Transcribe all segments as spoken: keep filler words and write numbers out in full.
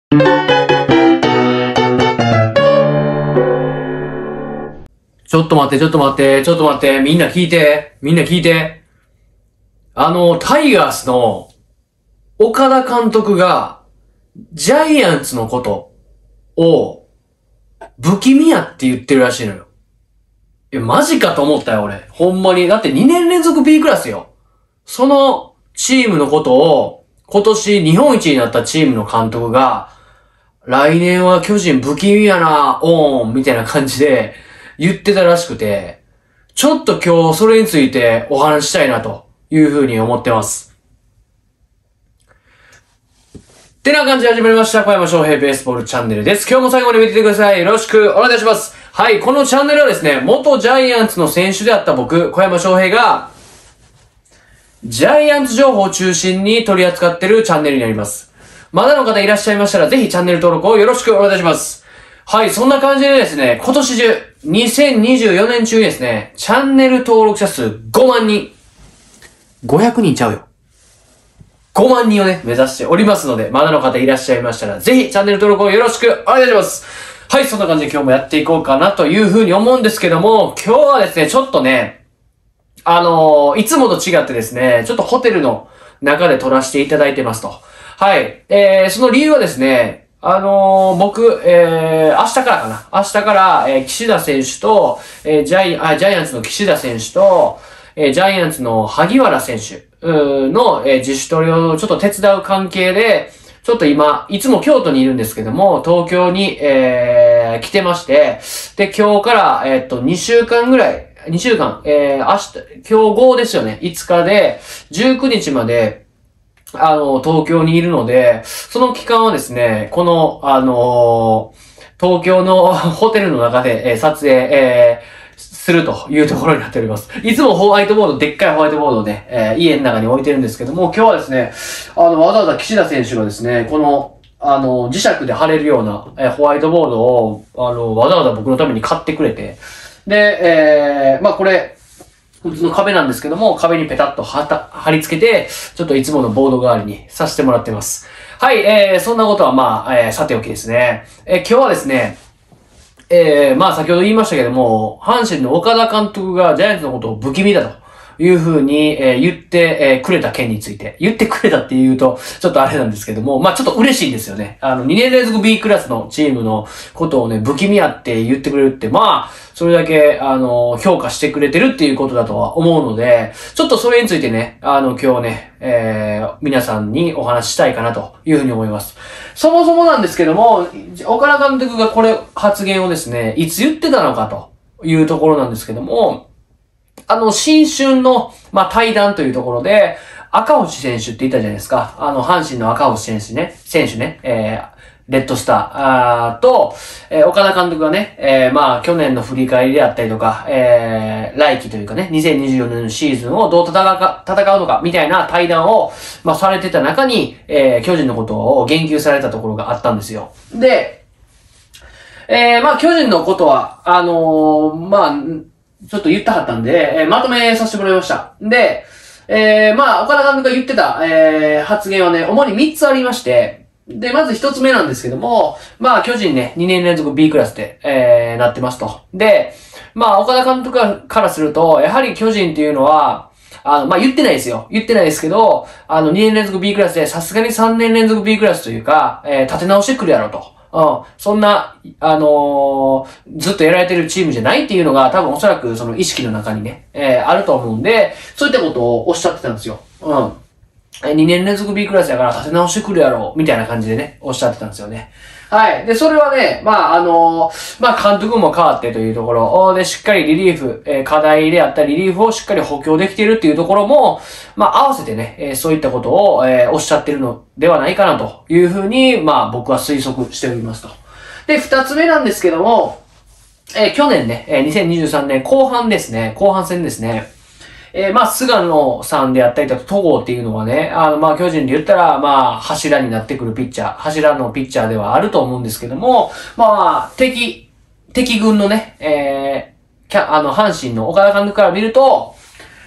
ちょっと待って、ちょっと待って、ちょっと待って、みんな聞いて、みんな聞いて。あの、タイガースの岡田監督がジャイアンツのことを不気味やって言ってるらしいのよ。え、マジかと思ったよ、俺。ほんまに。だってにねん連続 B クラスよ。そのチームのことを今年日本一になったチームの監督が来年は巨人不気味やな、オーンみたいな感じで言ってたらしくて、ちょっと今日それについてお話ししたいなというふうに思ってます。ってな感じで始まりました。小山翔平ベースボールチャンネルです。今日も最後まで見ててください。よろしくお願いいたします。はい、このチャンネルはですね、元ジャイアンツの選手であった僕、小山翔平が、ジャイアンツ情報を中心に取り扱っているチャンネルになります。まだの方いらっしゃいましたら、ぜひチャンネル登録をよろしくお願いいたします。はい、そんな感じでですね、今年中、にせんにじゅうよねん中にですね、チャンネル登録者数ごまんにん。ごひゃくにんちゃうよ。ごまんにんをね、目指しておりますので、まだの方いらっしゃいましたら、ぜひチャンネル登録をよろしくお願いします。はい、そんな感じで今日もやっていこうかなというふうに思うんですけども、今日はですね、ちょっとね、あのー、いつもと違ってですね、ちょっとホテルの中で撮らせていただいてますと。はい。えー、その理由はですね、あのー、僕、えー、明日からかな。明日から、えー、岸田選手と、えー、ジャイ、あ、ジャイアンツの岸田選手と、えー、ジャイアンツの萩原選手の、えー、自主トレをちょっと手伝う関係で、ちょっと今、いつも京都にいるんですけども、東京に、えー、来てまして、で、今日から、えー、っと、にしゅうかんぐらい、にしゅうかん、えー、明日、今日ごですよね。いつかで、じゅうくにちまで、あの、東京にいるので、その期間はですね、この、あのー、東京のホテルの中で、えー、撮影、えー、するというところになっております。いつもホワイトボード、でっかいホワイトボードをね、えー、家の中に置いてるんですけども、今日はですね、あの、わざわざ岸田選手がですね、この、あの、磁石で貼れるような、えー、ホワイトボードを、あの、わざわざ僕のために買ってくれて、で、えー、まあこれ、普通の壁なんですけども、壁にペタッと貼った、貼り付けて、ちょっといつものボード代わりにさせてもらってます。はい、えー、そんなことはまあ、えー、さておきですね。えー、今日はですね、えー、まあ先ほど言いましたけども、阪神の岡田監督がジャイアンツのことを不気味だと。いう風に、えー、言って、えー、くれた件について。言ってくれたって言うと、ちょっとあれなんですけども、まあちょっと嬉しいんですよね。あの、にねん連続 B クラスのチームのことをね、不気味やって言ってくれるって、まあ、それだけ、あの、評価してくれてるっていうことだとは思うので、ちょっとそれについてね、あの、今日ね、えー、皆さんにお話ししたいかなというふうに思います。そもそもなんですけども、岡田監督がこれ発言をですね、いつ言ってたのかというところなんですけども、あの、新春の、まあ、対談というところで、赤星選手って言ったじゃないですか。あの、阪神の赤星選手ね、選手ね、えー、レッドスター、あーと、えー、岡田監督がね、えー、まあ、去年の振り返りであったりとか、えー、来季というかね、にせんにじゅうよねんのシーズンをどう戦うか、戦うのか、みたいな対談を、まあ、されてた中に、えー、巨人のことを言及されたところがあったんですよ。で、えー、まあ、巨人のことは、あのー、まあ、ちょっと言ったかったんで、えー、まとめさせてもらいました。で、えー、まあ、岡田監督が言ってた、えー、発言はね、主にみっつありまして、で、まずひとつめなんですけども、まあ、巨人ね、にねん連続 B クラスで、えー、なってますと。で、まあ、岡田監督からすると、やはり巨人っていうのは、あの、まあ、言ってないですよ。言ってないですけど、あの、にねん連続 B クラスで、さすがにさんねん連続 B クラスというか、えー、立て直してくるやろと。うん。そんな、あのー、ずっとやられてるチームじゃないっていうのが多分おそらくその意識の中にね、えー、あると思うんで、そういったことをおっしゃってたんですよ。うん。にねん連続 B クラスだから立て直してくるやろ、みたいな感じでね、おっしゃってたんですよね。はい。で、それはね、まあ、あのー、まあ、監督も変わってというところで、しっかりリリーフ、えー、課題であったリリーフをしっかり補強できているっていうところも、まあ、合わせてね、えー、そういったことを、えー、おっしゃってるのではないかなというふうに、まあ、僕は推測しておりますと。で、二つ目なんですけども、えー、去年ね、えー、にせんにじゅうさんねん後半ですね、後半戦ですね。えー、まあ、菅野さんであったりとか、戸郷っていうのはね、あの、まあ、巨人で言ったら、まあ、柱になってくるピッチャー、柱のピッチャーではあると思うんですけども、まあ、敵、敵軍のね、えー、キャ、あの、阪神の岡田監督から見ると、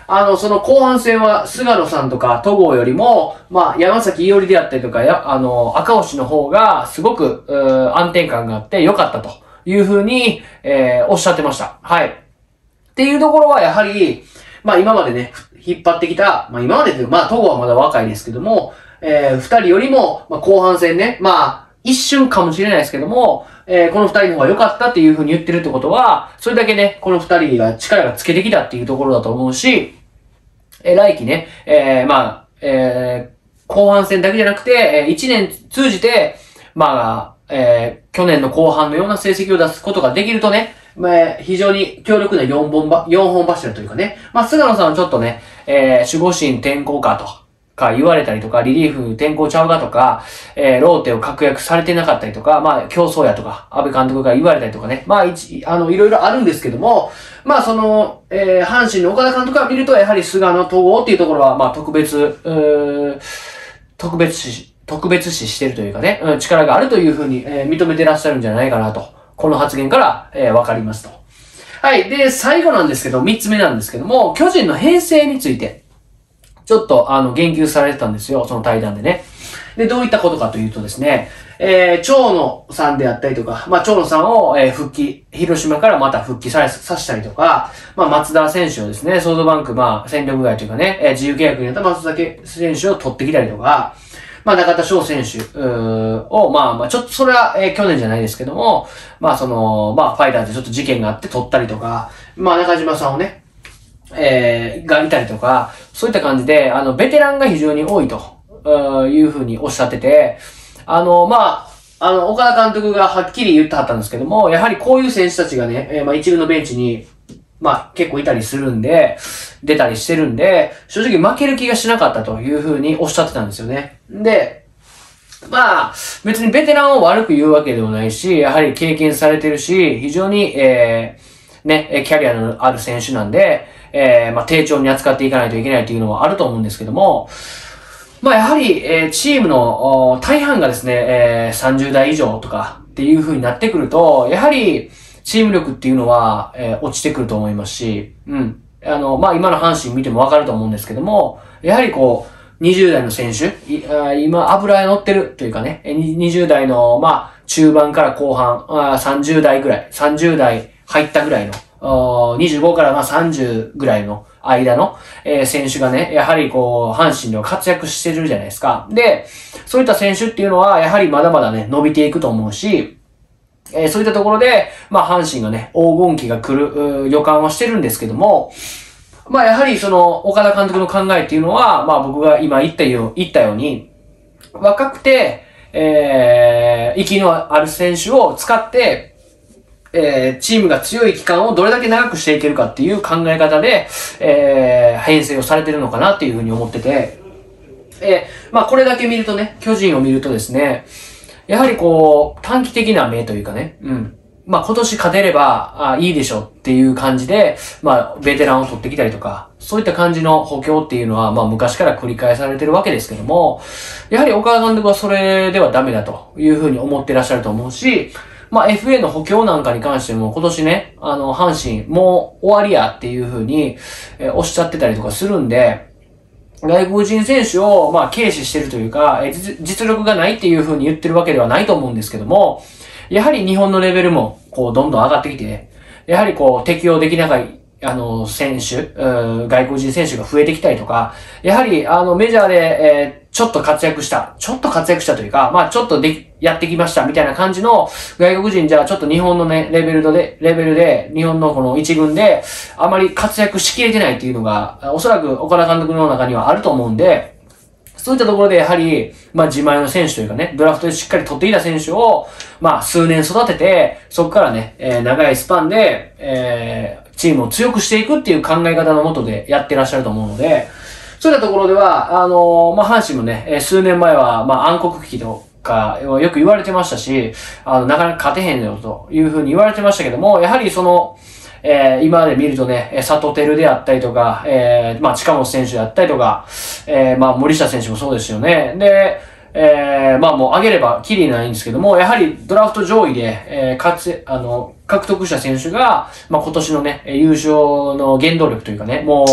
あの、その後半戦は菅野さんとか戸郷よりも、まあ、山崎伊織であったりとか、や、あの、赤星の方がすごく、う安定感があって良かったというふうに、えー、おっしゃってました。はい。っていうところはやはり、まあ今までね、引っ張ってきた、まあ今までというまあ戸郷はまだ若いですけども、えー、二人よりも、まあ後半戦ね、まあ一瞬かもしれないですけども、えー、この二人の方が良かったっていうふうに言ってるってことは、それだけね、この二人が力がつけてきたっていうところだと思うし、えー、来季ね、えー、まあ、えー、後半戦だけじゃなくて、えー、一年通じて、まあ、えー、去年の後半のような成績を出すことができるとね、まあ、非常に強力な四本ば、四本柱というかね。まあ、菅野さんはちょっとね、えー、守護神転向かとか言われたりとか、リリーフ転向ちゃうかとか、えー、ローテを確約されてなかったりとか、まあ、競争やとか、安倍監督が言われたりとかね。まあ、一、あの、いろいろあるんですけども、まあ、その、えー、阪神の岡田監督が見ると、やはり菅野統合っていうところは、まあ、特別、うー特別視、特別視してるというかね、うん、力があるというふうに、えー、認めてらっしゃるんじゃないかなと。この発言から、えー、わかりますと。はい。で、最後なんですけど、三つ目なんですけども、巨人の編成について、ちょっと、あの、言及されてたんですよ、その対談でね。で、どういったことかというとですね、えー、長野さんであったりとか、まあ、長野さんを、えー、復帰、広島からまた復帰させたりとか、まあ、松田選手をですね、ソフトバンク、まあ、戦力外というかね、えー、自由契約になった松田選手を取ってきたりとか、まあ、中田翔選手を、まあまあ、ちょっと、それは、えー、去年じゃないですけども、まあ、その、まあ、ファイターズでちょっと事件があって取ったりとか、まあ、中島さんをね、えー、がいたりとか、そういった感じで、あの、ベテランが非常に多いと、いうふうにおっしゃってて、あの、まあ、あの、岡田監督がはっきり言ってはったんですけども、やはりこういう選手たちがね、えー、まあ、一軍のベンチに、まあ、結構いたりするんで、出たりしてるんで、正直負ける気がしなかったというふうにおっしゃってたんですよね。で、まあ、別にベテランを悪く言うわけでもないし、やはり経験されてるし、非常に、えー、ね、キャリアのある選手なんで、えー、まあ、丁重に扱っていかないといけないというのはあると思うんですけども、まあ、やはり、えー、チームの大半がですね、えー、さんじゅう代以上とかっていう風になってくると、やはり、チーム力っていうのは、えー、落ちてくると思いますし、うん。あの、まあ、今の阪神見てもわかると思うんですけども、やはりこう、にじゅう代の選手、今、油に乗ってるというかね、にじゅう代の、まあ、中盤から後半、さんじゅう代ぐらい、さんじゅう代入ったぐらいの、にじゅうごからまあさんじゅうぐらいの間の、えー、選手がね、やはりこう、阪神では活躍してるじゃないですか。で、そういった選手っていうのは、やはりまだまだね、伸びていくと思うし、えー、そういったところで、まあ、阪神がね、黄金期が来る、予感はしてるんですけども、まあ、やはりその、岡田監督の考えっていうのは、まあ、僕が今言ったよう、言ったように、若くて、えー、息のある選手を使って、えー、チームが強い期間をどれだけ長くしていけるかっていう考え方で、えー、編成をされてるのかなっていうふうに思ってて、えー、まあ、これだけ見るとね、巨人を見るとですね、やはりこう、短期的な目というかね、うん。まあ今年勝てれば、あいいでしょっていう感じで、まあベテランを取ってきたりとか、そういった感じの補強っていうのは、まあ昔から繰り返されてるわけですけども、やはり岡田監督はそれではダメだというふうに思ってらっしゃると思うし、まあ エフエー の補強なんかに関しても今年ね、あの、阪神もう終わりやっていうふうに、えー、おっしゃってたりとかするんで、外国人選手を、まあ、軽視してるというか、え実、実力がないっていう風に言ってるわけではないと思うんですけども、やはり日本のレベルも、こう、どんどん上がってきて、やはりこう、適応できなかい、あの、選手、外国人選手が増えてきたりとか、やはり、あの、メジャーで、えー、ちょっと活躍した、ちょっと活躍したというか、まあ、ちょっとで、やってきました、みたいな感じの、外国人じゃ、ちょっと日本のね、レベルで、レベルで、日本のこの一軍で、あまり活躍しきれてないっていうのが、おそらく岡田監督の中にはあると思うんで、そういったところでやはり、まあ自前の選手というかね、ドラフトでしっかり取っていた選手を、まあ数年育てて、そこからね、えー、長いスパンで、えー、チームを強くしていくっていう考え方のもとでやってらっしゃると思うので、そういったところでは、あのー、まあ阪神もね、数年前は、まあ暗黒期とか、よく言われてましたし、あの、なかなか勝てへんよというふうに言われてましたけども、やはりその、えー、今まで見るとね、佐藤輝であったりとか、えー、まあ、近本選手であったりとか、えー、まあ、森下選手もそうですよね。で、えー、まあ、もう上げればキリないんですけども、やはりドラフト上位で、えー、かつ、あの、獲得した選手が、まあ、今年のね、優勝の原動力というかね、も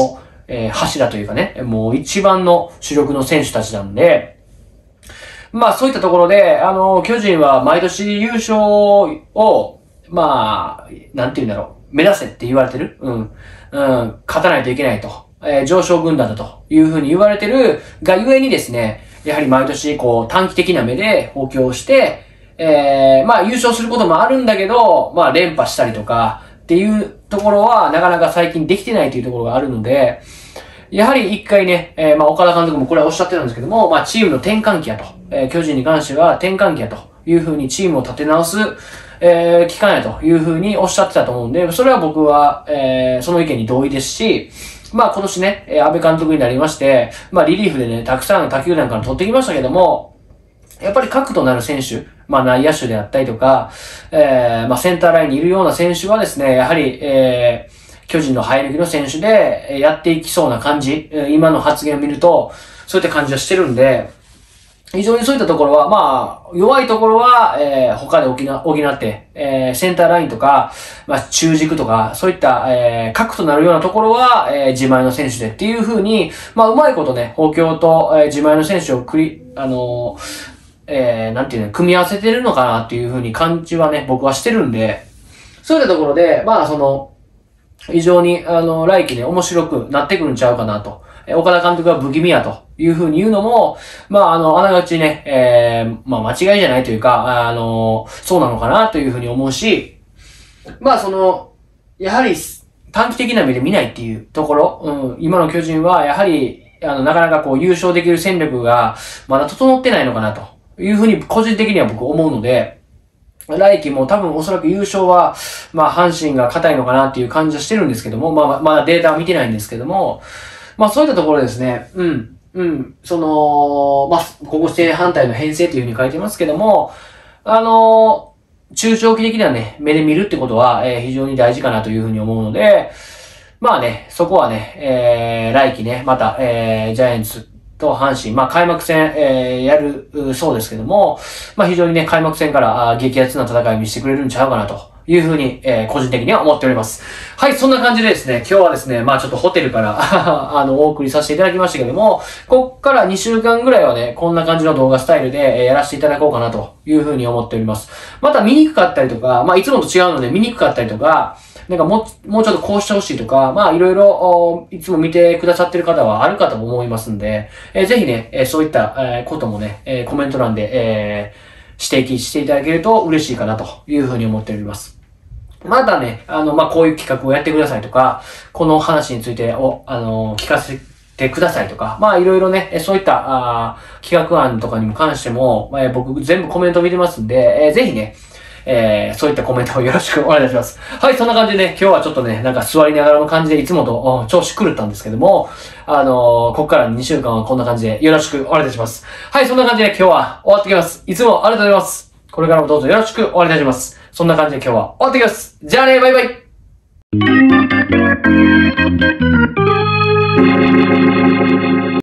えー、柱というかね、もう一番の主力の選手たちなんで、まあそういったところで、あの、巨人は毎年優勝を、まあ、なんて言うんだろう、目指せって言われてる。うん。うん。勝たないといけないと。えー、上昇軍団だというふうに言われてるがゆえにですね、やはり毎年こう短期的な目で補強して、えー、まあ優勝することもあるんだけど、まあ連覇したりとかっていうところはなかなか最近できてないというところがあるので、やはり一回ね、えー、まあ岡田監督もこれはおっしゃってたんですけども、まあチームの転換期やと。えー、巨人に関しては転換期やというふうにチームを立て直す、えー、期間やというふうにおっしゃってたと思うんで、それは僕は、えー、その意見に同意ですし、まあ今年ね、えー、安倍監督になりまして、まあリリーフでね、たくさん他球団から取ってきましたけども、やっぱり核となる選手、まあ内野手であったりとか、えー、まあセンターラインにいるような選手はですね、やはり、えー、巨人の生え抜きの選手でやっていきそうな感じ、今の発言を見ると、そういった感じはしてるんで、非常にそういったところは、まあ、弱いところは、えー、他で補な補って、えー、センターラインとか、まあ、中軸とか、そういった、えー、核となるようなところは、えー、自前の選手でっていう風に、まあ、うまいことね、補強と、えー、自前の選手をくり、あのー、えー、なんていうの、組み合わせてるのかなっていう風に感じはね、僕はしてるんで、そういったところで、まあ、その、非常に、あの、来季ね、面白くなってくるんちゃうかなと。岡田監督が不気味やというふうに言うのも、まあ、あの、あながちね、えー、まあ、間違いじゃないというか、あの、そうなのかなというふうに思うし、まあ、その、やはり、短期的な目で見ないっていうところ、うん、今の巨人は、やはり、あの、なかなかこう、優勝できる戦力が、まだ整ってないのかなというふうに、個人的には僕思うので、来季も多分おそらく優勝は、まあ、阪神が硬いのかなっていう感じはしてるんですけども、まあ、まだデータは見てないんですけども、まあそういったところですね。うん。うん。その、まあ、ここ正反対の編成というふうに書いてますけども、あのー、中長期的なね、目で見るってことは、えー、非常に大事かなというふうに思うので、まあね、そこはね、えー、来季ね、また、えー、ジャイアンツと阪神、まあ開幕戦、えー、やる、そうですけども、まあ非常にね、開幕戦からあ激アツな戦いを見せてくれるんちゃうかなと。いうふうに、えー、個人的には思っております。はい、そんな感じでですね、今日はですね、まあちょっとホテルからあの、お送りさせていただきましたけども、こっからにしゅうかんぐらいはね、こんな感じの動画スタイルで、えー、やらせていただこうかなというふうに思っております。また見にくかったりとか、まあいつもと違うので見にくかったりとか、なんかもう、もうちょっとこうしてほしいとか、まあいろいろ、いつも見てくださってる方はあるかと思いますんで、えー、ぜひね、えー、そういった、えー、こともね、えー、コメント欄で、えー、指摘していただけると嬉しいかなというふうに思っております。またね、あの、まあ、こういう企画をやってくださいとか、この話についてを、あの、聞かせてくださいとか、まあ、いろいろね、そういった、あ企画案とかにも関しても、まあ、僕全部コメント見てますんで、えー、ぜひね、えー、そういったコメントをよろしくお願いします。はい、そんな感じでね、今日はちょっとね、なんか座りながらの感じでいつもと調子狂ったんですけども、あのー、ここからにしゅうかんはこんな感じでよろしくお願いいたします。はい、そんな感じで今日は終わってきます。いつもありがとうございます。これからもどうぞよろしくお願いいたします。そんな感じで今日は終わってきます。じゃあね、バイバイ。